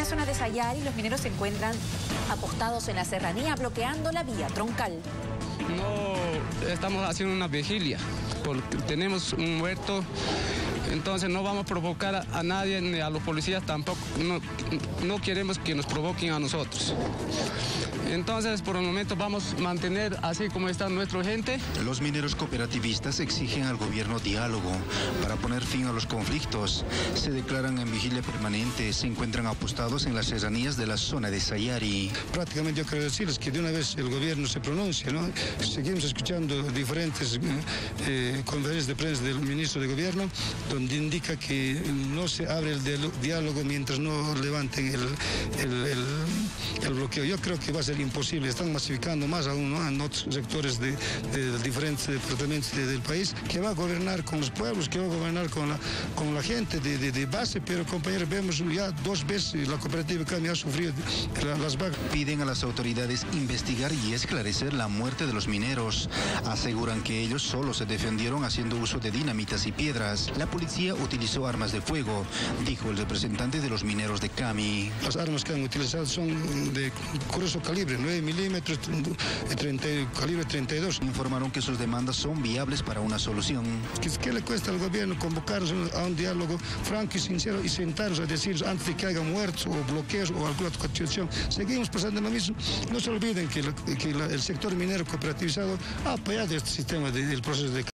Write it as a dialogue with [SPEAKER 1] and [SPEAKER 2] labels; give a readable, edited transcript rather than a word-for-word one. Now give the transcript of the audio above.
[SPEAKER 1] zona de Sayari, los mineros se encuentran apostados en la serranía, bloqueando la vía troncal.
[SPEAKER 2] No estamos haciendo una vigilia, porque tenemos un muerto, entonces no vamos a provocar a nadie, ni a los policías tampoco, no queremos que nos provoquen a nosotros. Entonces, por el momento vamos a mantener así como está nuestra gente.
[SPEAKER 3] Los mineros cooperativistas exigen al gobierno diálogo para poner fin a los conflictos. Se declaran en vigilia permanente, se encuentran apostados en las serranías de la zona de Sayari.
[SPEAKER 4] Prácticamente yo quiero decirles que de una vez el gobierno se pronuncie, ¿no? Seguimos escuchando diferentes conferencias de prensa del ministro de Gobierno, donde indica que no se abre el diálogo mientras no levanten el bloqueo. Yo creo que va a ser imposible, están masificando más aún, ¿no?, en otros sectores de diferentes departamentos del país, que va a gobernar con los pueblos, que va a gobernar con la gente de base, pero compañeros, vemos ya 2 veces la cooperativa CAMI ha sufrido las bajas.
[SPEAKER 3] Piden a las autoridades investigar y esclarecer la muerte de los mineros. Aseguran que ellos solo se defendieron haciendo uso de dinamitas y piedras. La policía utilizó armas de fuego, dijo el representante de los mineros de CAMI.
[SPEAKER 4] Las armas que han utilizado son de grueso calibre, 9 milímetros, calibre 32.
[SPEAKER 3] Informaron que sus demandas son viables para una solución.
[SPEAKER 4] ¿Qué le cuesta al gobierno convocarnos a un diálogo franco y sincero y sentarnos a decir antes de que haya muertos o bloqueos o alguna situación? Seguimos pasando lo mismo. No se olviden que el sector minero cooperativizado ha apoyado este sistema del proceso de